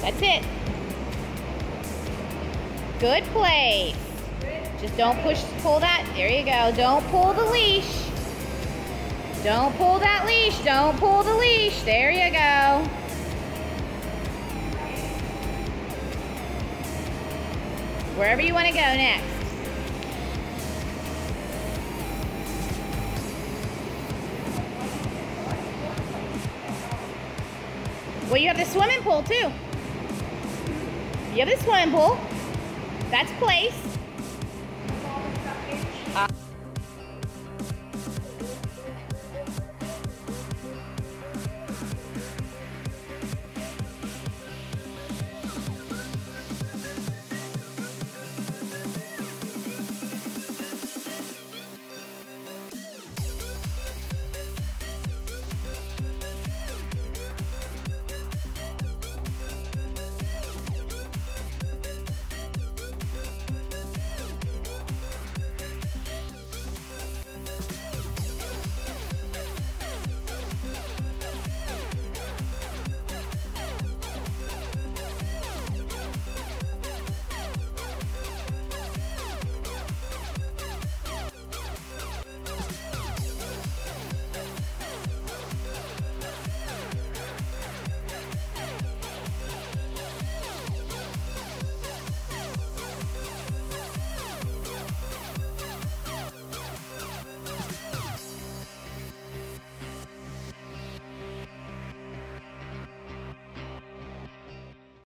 That's it. Good place. Just don't pull that. There you go. Don't pull the leash. Don't pull that leash. Don't pull the leash. There you go. Wherever you want to go next. Well, you have the swimming pool too. You have the swimming pool. That's place.